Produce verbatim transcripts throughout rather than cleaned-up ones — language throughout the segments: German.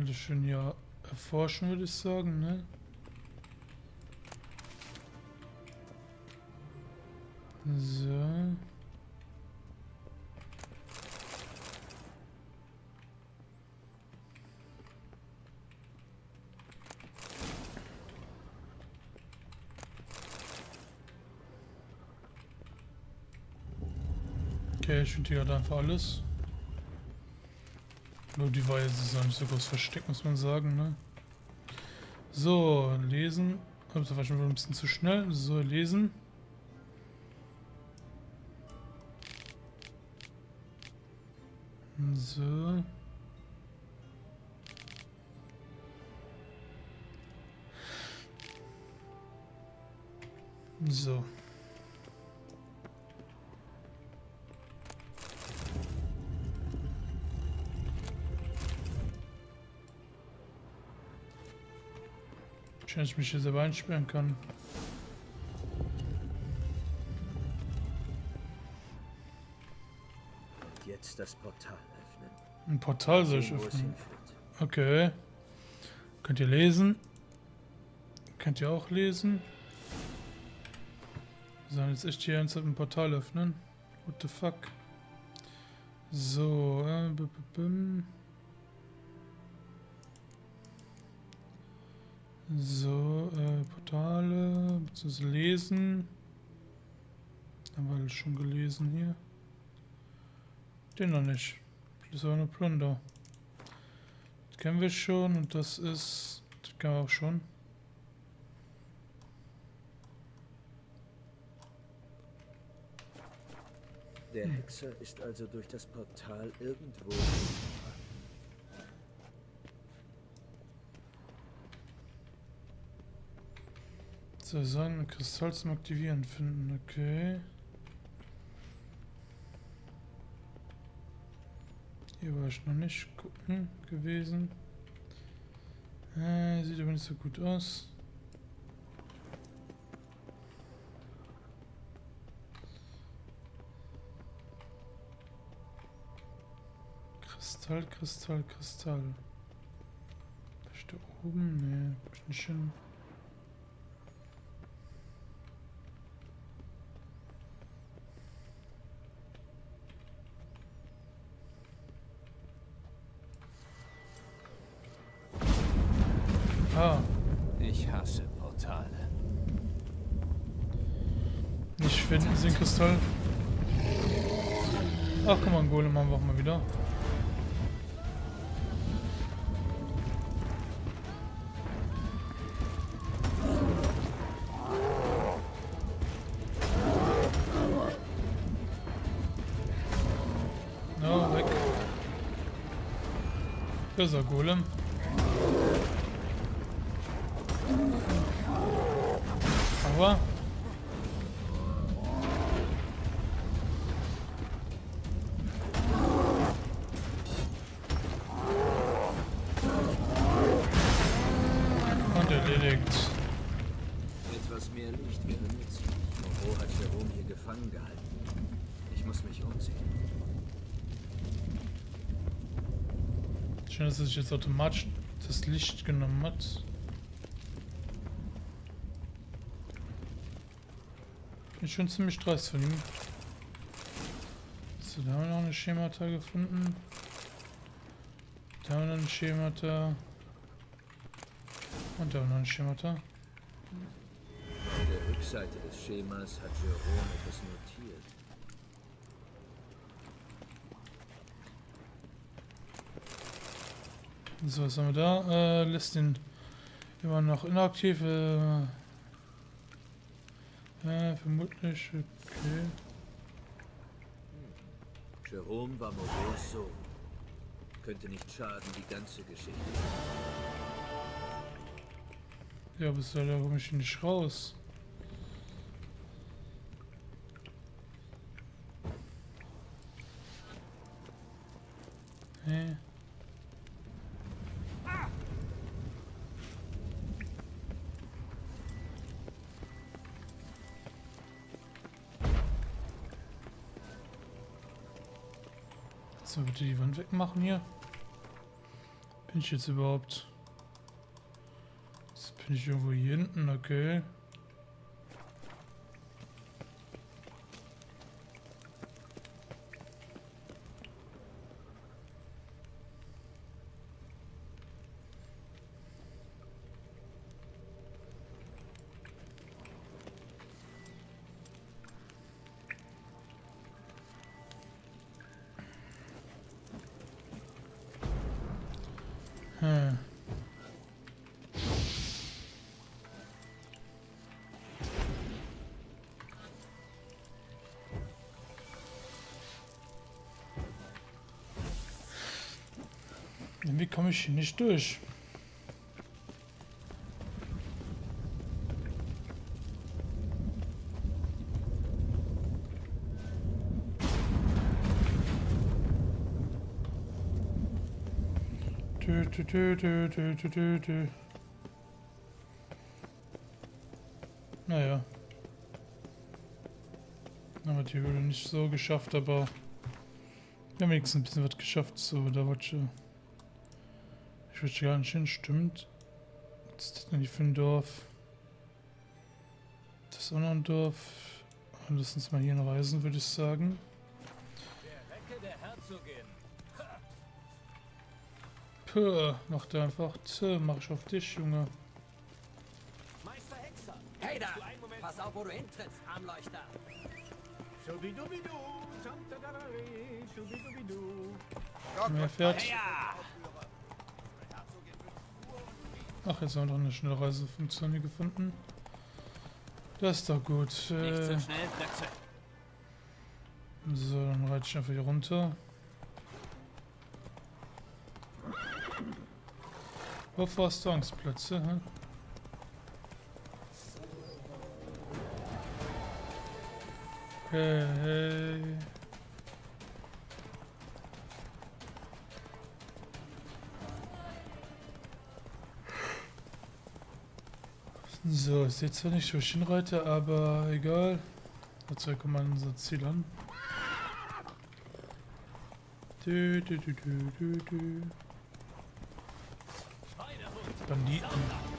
alles schön hier erforschen, würde ich sagen, ne? So. Okay, ich finde hier halt einfach alles. Nur die Weise ist auch nicht so groß versteckt, muss man sagen, ne? So, lesen. Oh, das war schon ein bisschen zu schnell. So, lesen. So. So. Schön, dass ich mich hier selber einsperren kann. Und jetzt das Portal öffnen. Ein Portal soll ich Sehen, wo es öffnen. hinführt. Okay. Könnt ihr lesen? Könnt ihr auch lesen? Wir sollen jetzt echt hier ein Portal öffnen. What the fuck? So, äh, b -b -bim. So, äh, Portale, beziehungsweise lesen. Haben wir alles schon gelesen hier. Den noch nicht. Das ist aber nur Plunder. Das kennen wir schon und das ist... Das kennen wir auch schon. Der Hexer ist also durch das Portal irgendwo. So, sagen, Kristall zum Aktivieren finden, okay. Hier war ich noch nicht gucken gewesen. Äh, sieht aber nicht so gut aus. Kristall, Kristall, Kristall. Ist da oben? Nee, komm ich nicht hin. Ah, Ich hasse Portale. nicht finden sie den Kristall. Ach, guck mal, ein Golem haben wir auch mal wieder. No, weg. Böser Golem. Aber und erledigt. Etwas mehr Licht wäre nützlich. Moreau hat Jerome hier gefangen gehalten. Ich muss mich umsehen. Schön, dass er sich jetzt automatisch das Licht genommen hat. Ist schon ziemlich dreist von ihm. So, da haben wir noch eine Schemata gefunden. Da haben wir noch ein Schemata. Und da haben wir noch ein Schemata. Auf der Rückseite des Schemas hat Jerome etwas notiert. So, was haben wir da? Äh, lässt den immer noch inaktiv. Äh, äh, vermutlich. Okay. Jerome war Moreaus Sohn. Könnte nicht schaden, die ganze Geschichte. Ja, aber soll da komme ich nicht raus? Hä? So, bitte die Wand wegmachen hier. Bin ich jetzt überhaupt? Jetzt bin ich irgendwo hier hinten, okay. Hm. Irgendwie komme ich hier nicht durch. Dö, dö, dö, dö, dö, dö, dö, dö. Naja. Aber die Höhle nicht so geschafft, aber wir haben wenigstens ein bisschen was geschafft. So, da wollte ich. Ich würde gar nicht hin, stimmt. Was ist das denn hier für ein Dorf? Das ist auch noch ein Dorf. Lass uns mal hier reisen, würde ich sagen. Der Recke der Herzogin. Puh, macht er einfach. Tö, mach ich auf dich, Junge. Meister Hexer. Hey da! Du einen Moment. Pass auf, wo du hintrittst, Armleuchter! Schubidubidu, tamtadadari, schubidubidu. Mehr fährt. Ja! Ach, jetzt haben wir doch eine Schnellreisefunktion hier gefunden. Das ist doch gut. Nicht Äh, so schnell, Plötze. so, dann reite ich einfach hier runter. Wovor hast du Angstplätze? Hä? Hey, hey. So, ich sehe zwar nicht, wo ich hinreite, aber egal. Dazu kommen wir an unser Ziel an. Dü, dü, dü, dü, dü, dü. Banditen.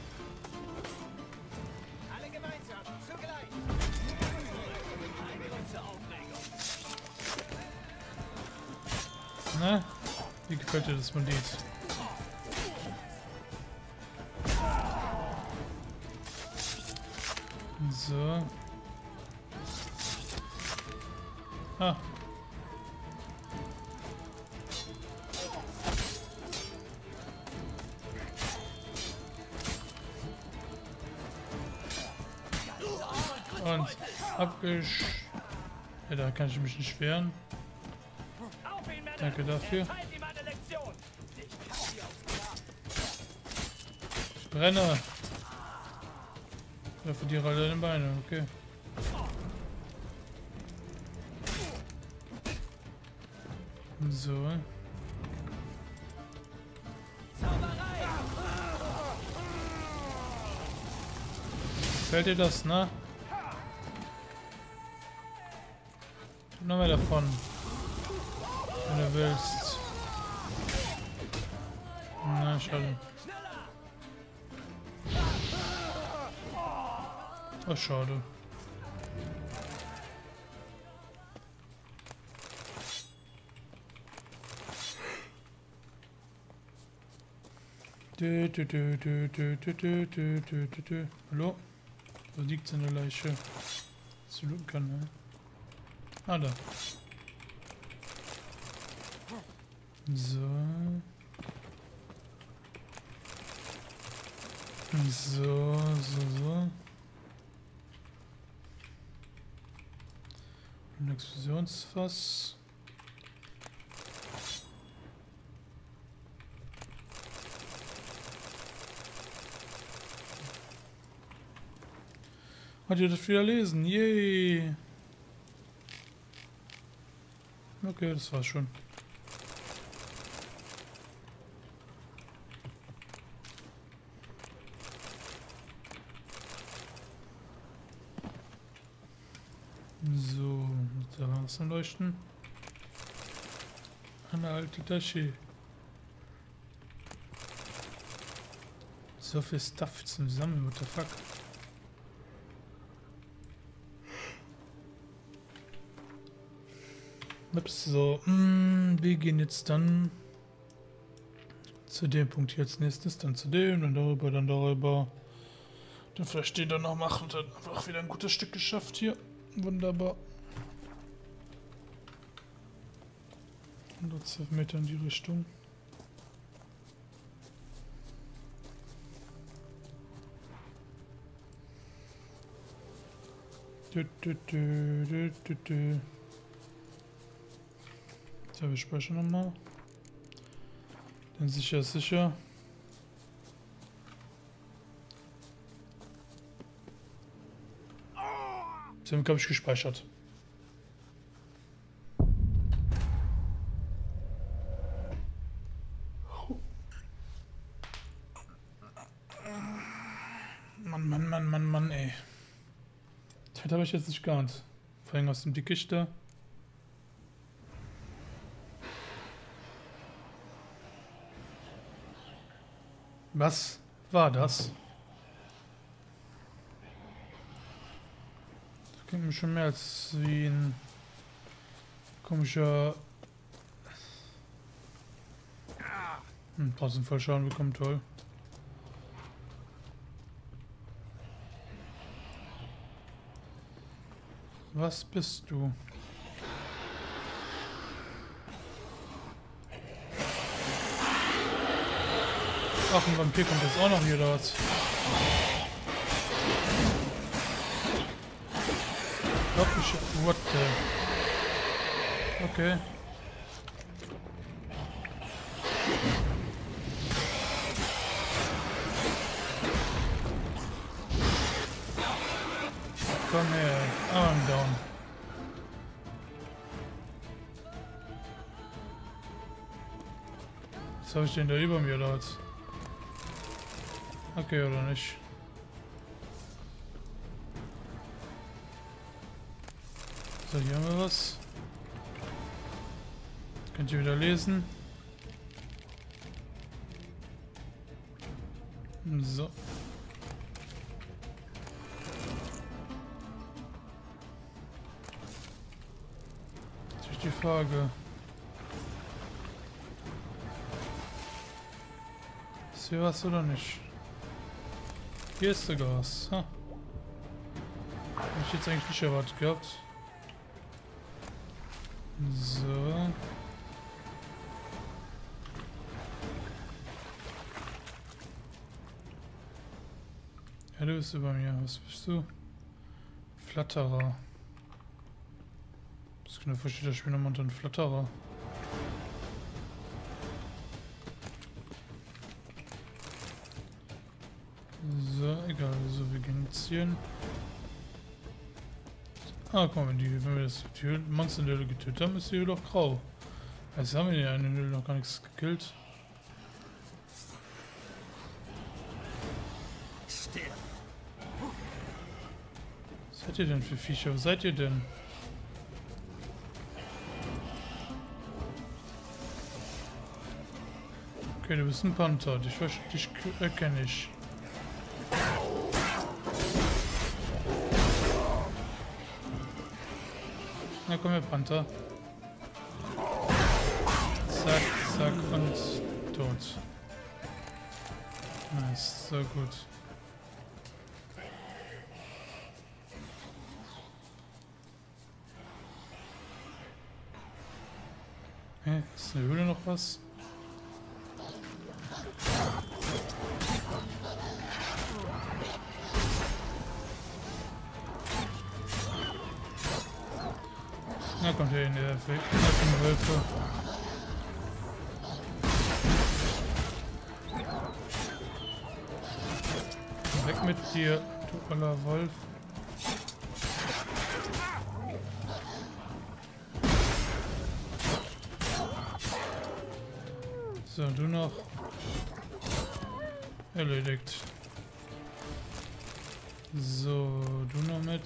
Alle gemeinsam, zugleich. Eine große Aufregung. Na, wie gefällt dir das Bandit? So. Ah. Und abgesch... Ja, da kann ich mich nicht wehren. Auf ihn, Männer. Danke dafür. Erteilt ihm eine Lektion. Ich kann sie aufs Grab. Ich brenne. Ja, verliere alle deine Beine, okay. So. Zauberei. Gefällt dir das, ne? Noch mehr davon. Wenn du willst. Na, schade. Oh, schade. Dö, dö, dö, dö, dö, dö, dö, dö, dö, dö, dö. Hallo? Wo liegt seine Leiche? Was ich looten kann, ne? Ah, da. So. So, so, so. Ein Explosionsfass. Hat ihr das wieder lesen? Yay! Okay, das war's schon. So, da war es am Leuchten. Eine alte Tasche. So viel Stuff zum Sammeln, what the fuck? Ups, so, mh, wir gehen jetzt dann zu dem Punkt hier als nächstes, dann zu dem, dann darüber, dann darüber. Dann vielleicht den dann noch machen und dann einfach wieder ein gutes Stück geschafft hier. Wunderbar. hundertzwölf Meter in die Richtung. Du, du, du, du, du, du. So, wir speichern nochmal. Dann sicher ist sicher. Sie haben, glaube ich, gespeichert. Mann, Mann, Mann, Mann, Mann, ey. Das habe ich jetzt nicht geahnt. Vor allem aus dem Dickicht da. Was war das? Das klingt mir schon mehr als wie ein komischer... Hm, draußen voll Schaden bekommen, toll. Was bist du? Ach, ein Vampir kommt jetzt auch noch hier dort. Ich what the... Okay. Komm her, Arm down. Was habe ich denn da über mir dort? Okay, oder nicht? So, hier haben wir was. Könnt ihr wieder lesen. So. Natürlich die Frage. Ist hier was oder nicht? Hier ist sogar was. Ha. Hab ich jetzt eigentlich nicht erwartet gehabt. So. Ja, du bist über mir. Was bist du? Flatterer. Das kann versteht das Spiel nochmal unter einem Flatterer. So, egal. So, wir gehen jetzt hier hin. Ah, guck mal, wenn, die, wenn wir das die Monster in der Höhle getötet haben, ist die Höhle auch grau. Also haben wir ja in der Höhle noch gar nichts gekillt. Was seid ihr denn für Viecher? Wo seid ihr denn? Okay, du bist ein Panther. Dich, dich erkenne ich. Na komm her, Panther. Zack, zack und tot. Nice, so gut. Hä, ist in der Höhle noch was? Na kommt hier in der Wölfe. Weg mit dir, du oller Wolf. So, du noch. Erledigt. So, du noch mit.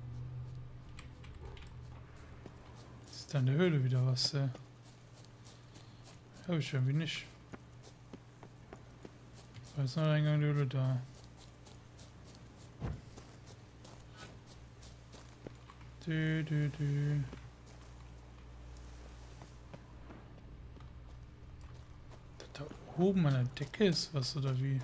Ist da in der Höhle wieder was, ey? Habe ich irgendwie nicht. Da ist noch ein Eingang der Höhle da. Dü, dü, dü. Da oben an der Decke ist was oder wie?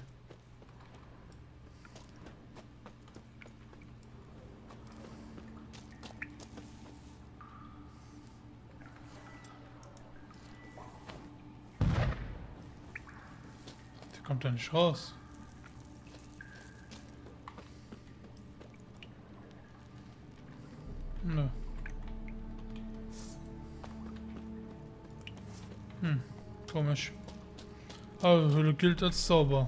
Der kommt da nicht raus. Nö. Hm, komisch. Aber die Höhle gilt als sauber.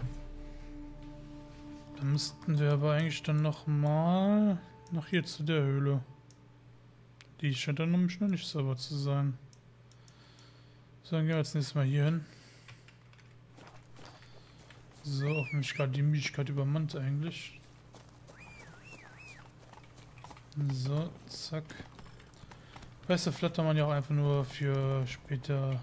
Dann müssten wir aber eigentlich dann nochmal nach hier zu der Höhle. Die scheint dann nämlich noch nicht sauber zu sein. So, dann gehen wir jetzt nächstes Mal hier hin. So, auf mich gerade die Müdigkeit übermannt eigentlich. So, zack. Weißt du, flattert man ja auch einfach nur für später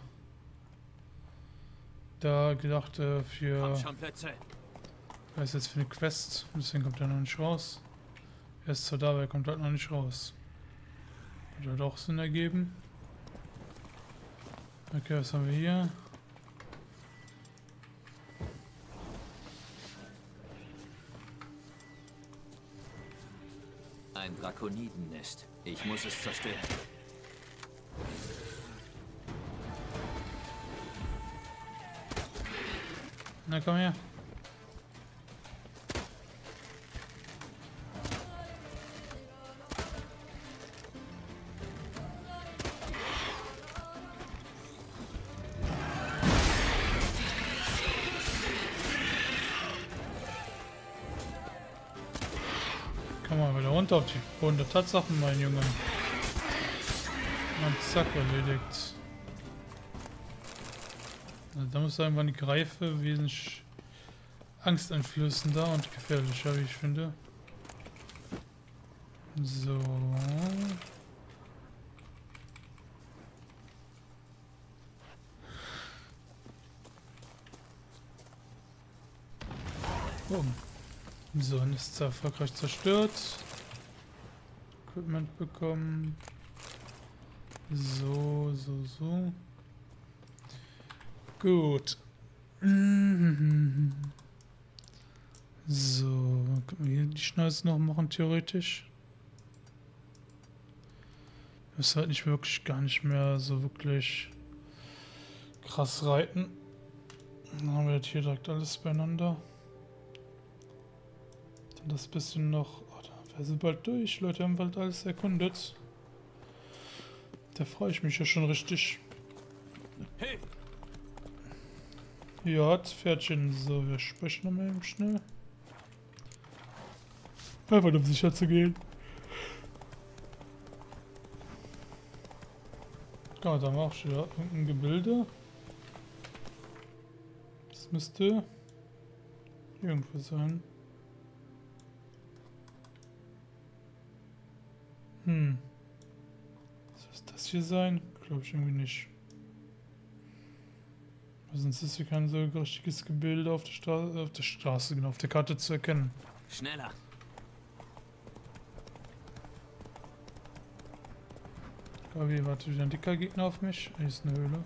da gedacht, äh, für weiß jetzt für eine Quest, deswegen kommt er noch nicht raus. Er ist zwar da, aber er kommt halt noch nicht raus. Hat halt auch Sinn ergeben. Okay, was haben wir hier? Ein Drakonidennest. Ich muss es zerstören. Na komm her. Komm mal wieder runter auf die Boden der Tatsachen, mein Junge. Und zack, erledigt. Also da muss sagen, waren die Greife wesentlich angsteinflößender und gefährlicher, wie ich finde. So. Oh. So, dann ist es erfolgreich zerstört. Equipment bekommen. So, so, so. Gut. So, können wir hier die Schnauze noch machen, theoretisch. Das ist halt nicht wirklich, gar nicht mehr so wirklich krass reiten. Dann haben wir jetzt hier direkt alles beieinander. Dann das bisschen noch. Oh, da wäre sie bald durch. Leute haben bald alles erkundet. Da freue ich mich ja schon richtig. Hey. Ja, das Pferdchen. So, wir sprechen nochmal eben schnell. Einfach um sicher zu gehen. Ja, da haben wir auch schon wieder irgendein Gebilde. Das müsste irgendwo sein. Hm. Soll das hier sein? Glaube ich irgendwie nicht. Sonst ist hier kein so richtiges Gebilde auf der Straße, auf der Straße, genau, auf der Karte zu erkennen. Schneller. Gabi, warte, wieder ein dicker Gegner auf mich. Hier ist eine Höhle.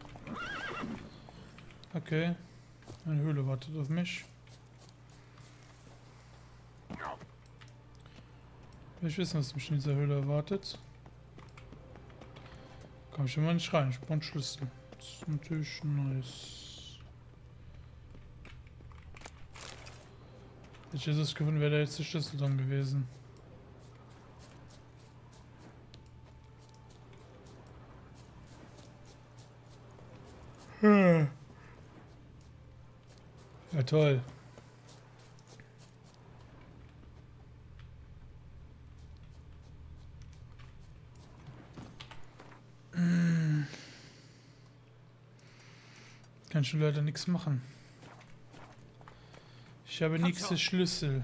Okay. Eine Höhle wartet auf mich. Will ich wissen, was mich in dieser Höhle erwartet. Komm ich immer nicht rein, ich brauche einen Schlüssel. Das ist natürlich nice. Hätte ich Jesus gefunden, wäre da jetzt der Schlüssel dran gewesen. Hm. Ja, toll. Hm. Kann schon leider nichts machen. Ich habe nächste Schlüssel.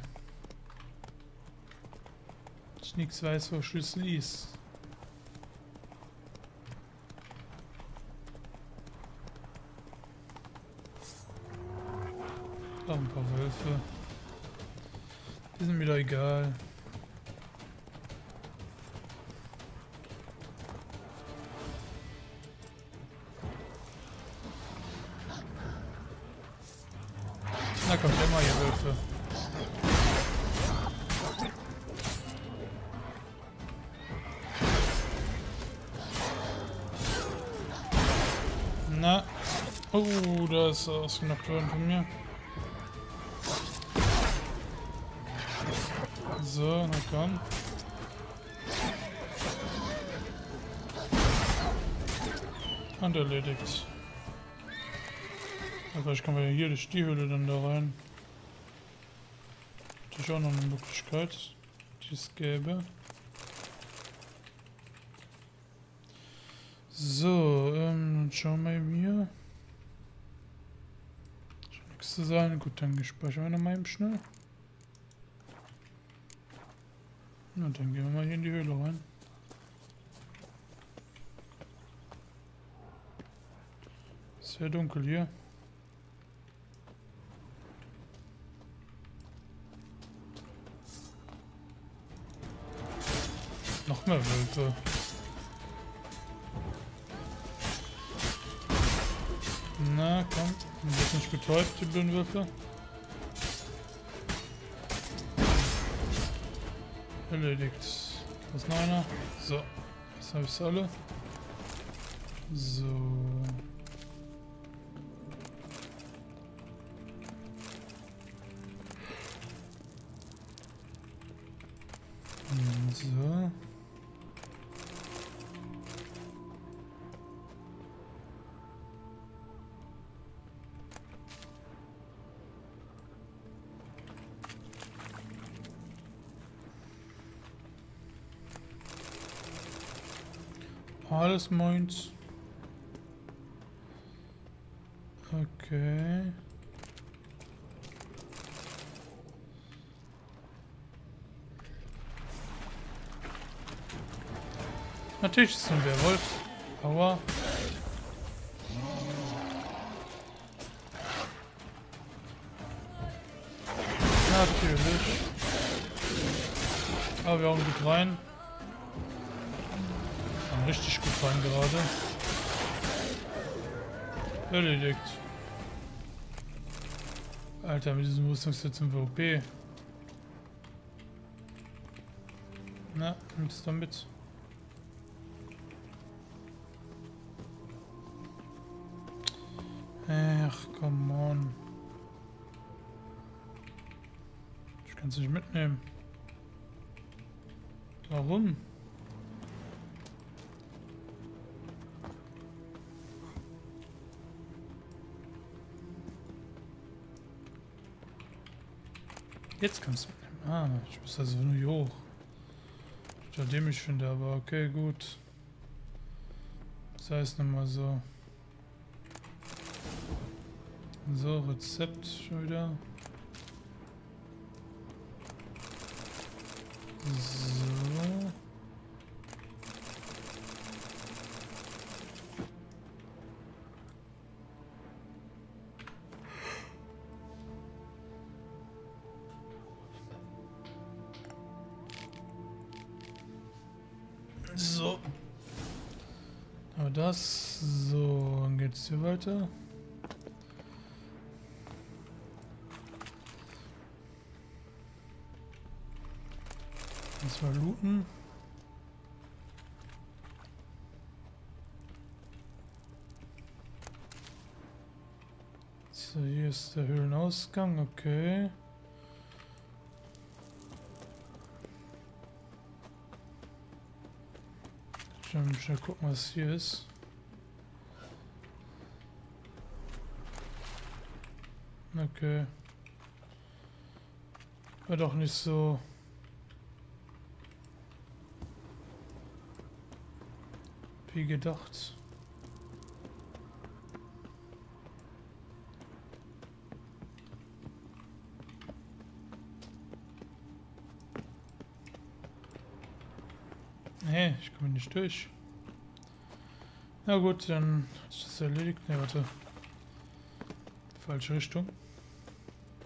Ich nichts weiß, wo Schlüssel ist. Auch ein paar Wölfe. Die sind mir doch egal. Na kommt immer hier Wölfe. Na. Oh, da ist er ausgenockt worden von mir. So, na komm. Und erledigt. Aber ich kann ja hier durch die Höhle dann da rein. Natürlich auch noch eine Möglichkeit, die es gäbe. So, ähm, dann schauen wir hier. Scheint nichts zu sein. Gut, dann speichern wir nochmal eben schnell. Na, dann gehen wir mal hier in die Höhle rein. Sehr dunkel hier. Noch mehr Wölfe. Na komm, die wird nicht betäubt, die blöden Wölfe. Erledigt. Da ist noch einer. So, jetzt habe ich es alle. So. So. Alles meins. Okay. Natürlich ist es ein Werwolf. Aua. Natürlich. Aber wir hauen gut rein. Haben richtig gut rein gerade. Erledigt. Alter, mit diesem Rüstungsset sind wir O P. Na, nimm's damit. Ach, come on. Ich kann es nicht mitnehmen. Warum? Jetzt kannst du mitnehmen. Ah, ich muss also nur hier hoch. Total dämlich finde, aber okay, gut. Sei es nochmal so. So, Rezept schon wieder. So. So. Aber das. So, dann geht's hier weiter. Mal looten. So, hier ist der Höhlenausgang, okay. Schon schnell gucken, was hier ist. Okay. War doch nicht so. Wie gedacht. Nee, ich komme nicht durch. Na gut, dann ist das erledigt. Ne, warte. Falsche Richtung.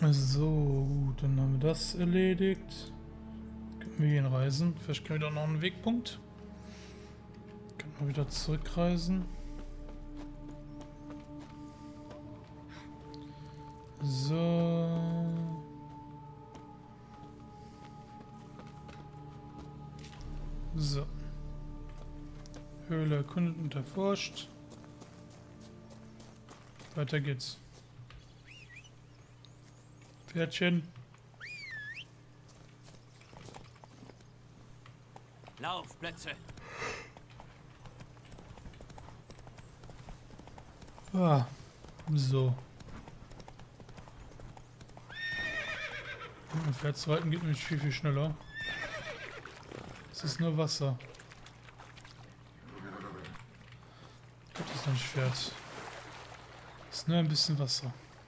So, gut, dann haben wir das erledigt. Können wir hier reisen? Vielleicht können wir da noch einen Wegpunkt. Können wir wieder zurückreisen. So. So. Höhle erkundet und erforscht. Weiter geht's. Pferdchen. Laufplätze. Ah, so. Ein Pferd zu reiten geht nämlich viel, viel schneller. Es ist nur Wasser. Das ist ein Pferd. Es ist nur ein bisschen Wasser.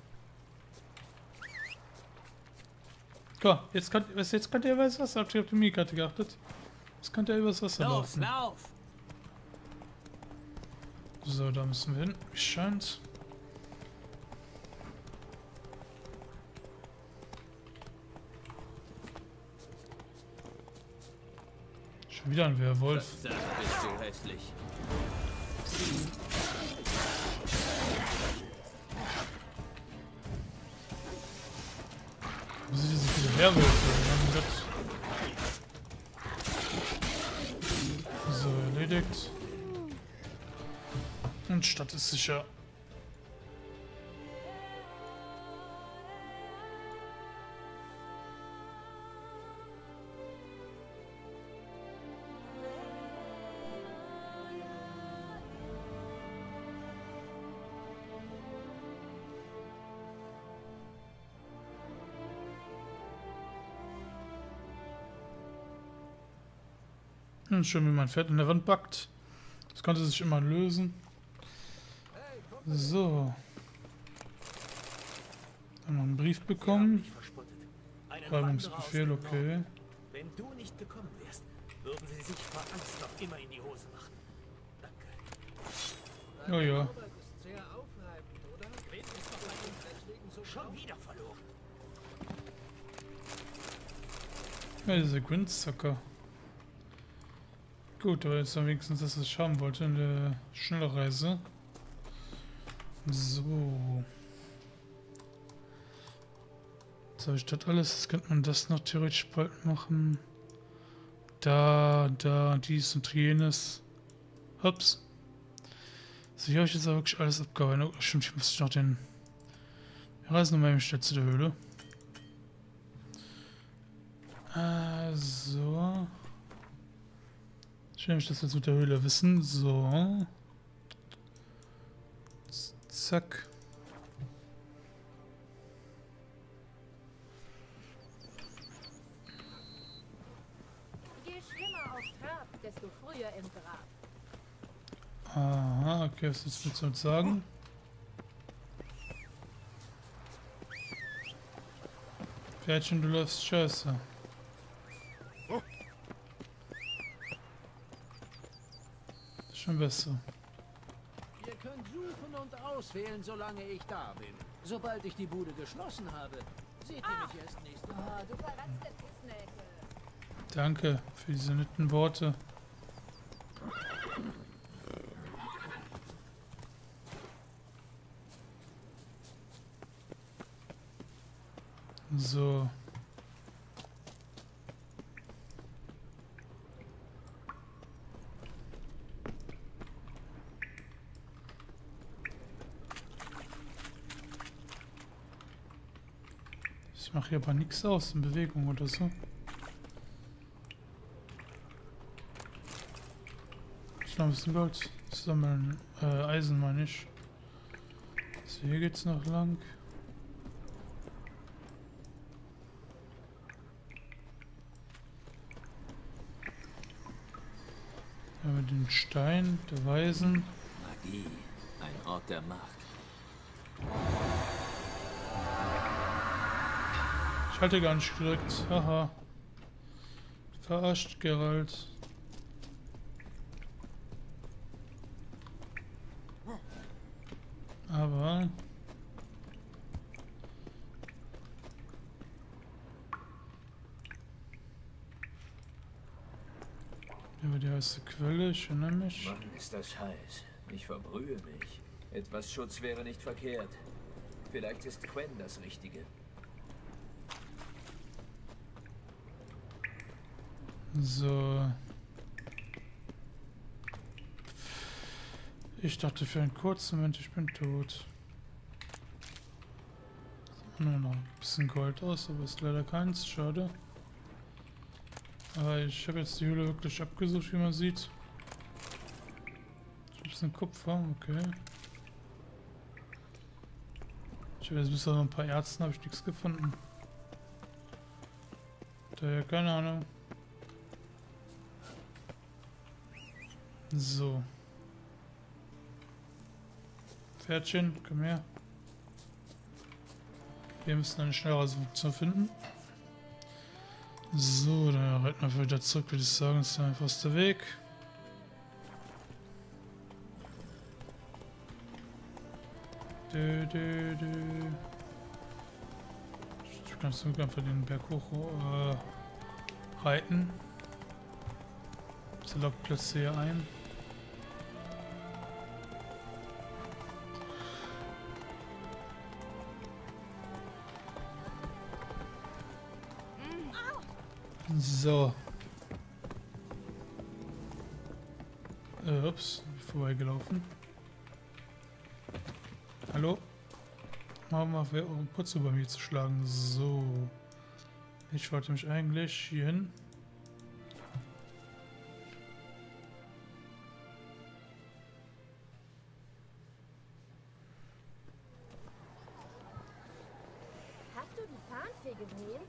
Guck, jetzt kann, jetzt kann der übers Wasser. Habt ihr auf die Minikarte geachtet? Jetzt kann der übers Wasser Los, laufen. lauf! So, da müssen wir hin. Wie scheint. Schon wieder ein Werwolf. Da bist du hässlich. Wo sind diese viele Werwölfe? Mein Gott. So, erledigt. Und Stadt ist sicher. Hm, schön, wie mein Pferd in der Wand backt. Das konnte sich immer lösen. So. Dann noch einen Brief bekommen. Räumungsbefehl, okay. Wenn du nicht gekommen wärst, würden sie sich vor Angst noch immer in die Hose machen. Danke. Oh ja. Sehr aufreibend, oder? Ist doch bei den Feldwegen so schon wieder verloren. Ja, diese Grindsucker. Gut, aber jetzt dann wenigstens das, was ich haben wollte in der Schnellreise. So. Jetzt habe ich das alles. Jetzt könnte man das noch theoretisch bald machen. Da, da, dies und jenes. Ups. So, hier habe ich jetzt aber wirklich alles abgearbeitet. Oh, stimmt, ich muss noch den... Wir reisen nochmal eben schnell zu der Höhle. Äh, so. Schön, dass wir das mit der Höhle wissen. So. Zack. Je schlimmer auf Trab, desto früher im Grab. Aha, okay, was willst du jetzt sagen? Pferdchen, du läufst scheiße. Schon besser. Ihr könnt suchen und auswählen, solange ich da bin. Sobald ich die Bude geschlossen habe, seht ihr mich erst nächste Woche. Oh, du verratzt der Pissnäcke. Danke für diese netten Worte. So. Ich mache hier aber nichts aus in Bewegung oder so. Ich noch ein bisschen Gold sammeln. Äh, Eisen meine ich. So, hier geht's noch lang. Hier haben wir den Stein der Weisen. Magie. Ein Ort der Macht. Ich halte gar nicht gedrückt. Haha. Verarscht, Geralt. Aber heiße Quelle, ich erinnere mich. Mann, ist das heiß. Ich verbrühe mich. Etwas Schutz wäre nicht verkehrt. Vielleicht ist Quen das Richtige. So. Ich dachte für einen kurzen Moment, ich bin tot. Nur noch ein bisschen Gold aus, aber ist leider keins, schade. Aber ich habe jetzt die Höhle wirklich abgesucht, wie man sieht. Ein bisschen Kupfer, okay. Ich habe jetzt bis auf ein paar Ärzten habe ich nichts gefunden. Daher keine Ahnung. So. Pferdchen, komm her. Wir müssen eine schnellere Funktion finden. So, dann reiten wir wieder zurück, würde ich sagen, das ist der einfachste Weg. Dö, dö, dö. Ich kann sogar einfach den Berg hoch äh, reiten. Sie lockt Plätze hier ein. So. Äh, ups, vorbeigelaufen. Hallo? Machen wir mal um Putze bei mir zu schlagen. So. Ich wollte mich eigentlich hier hin. Hast du die Fahnenfee gesehen?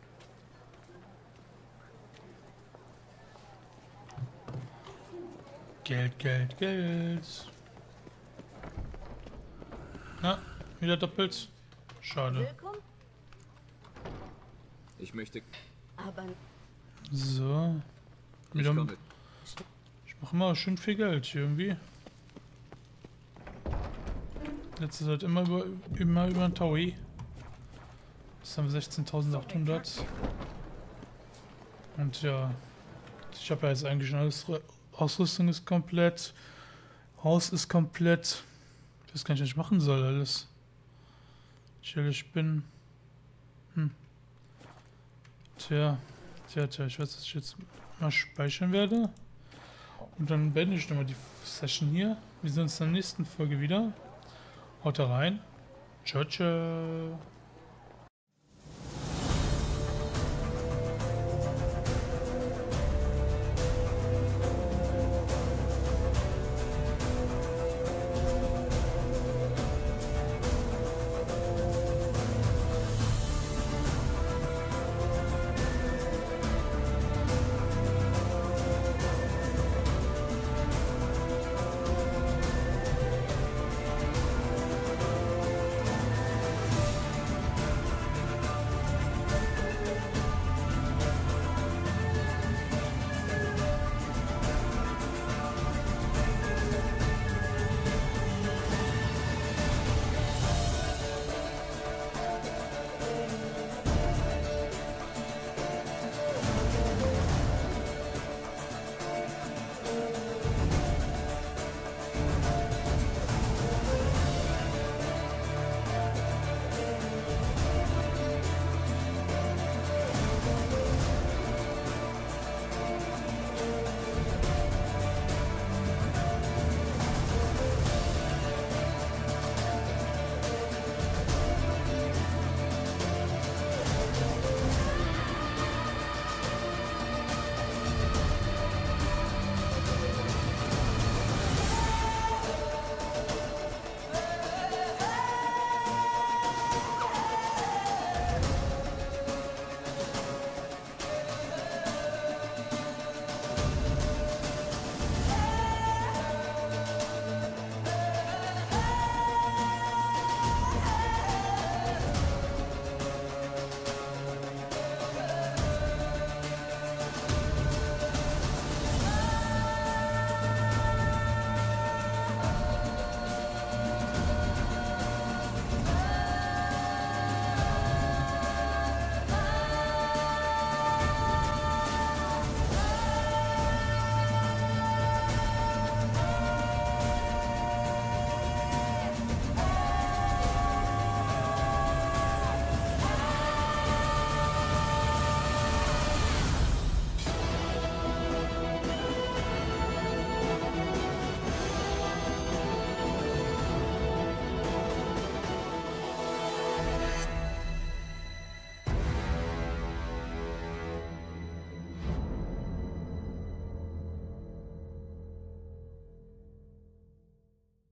Geld, Geld, Geld. Na, wieder doppelt. Schade. Willkommen? Ich möchte... Aber So. Ich Wieder, komme. ich mache immer schön viel Geld hier irgendwie. Letzte Zeit immer über, immer über ein Taui. Jetzt haben wir sechzehntausendachthundert. Und ja, ich habe ja jetzt eigentlich schon alles. Ausrüstung ist komplett. Haus ist komplett. Ich weiß gar nicht, was ich machen soll alles. Ich ehrlich bin. Hm. Tja, tja, tja, ich weiß, dass ich jetzt mal speichern werde. Und dann beende ich nochmal die Session hier. Wir sehen uns in der nächsten Folge wieder. Haut rein. Ciao, ciao.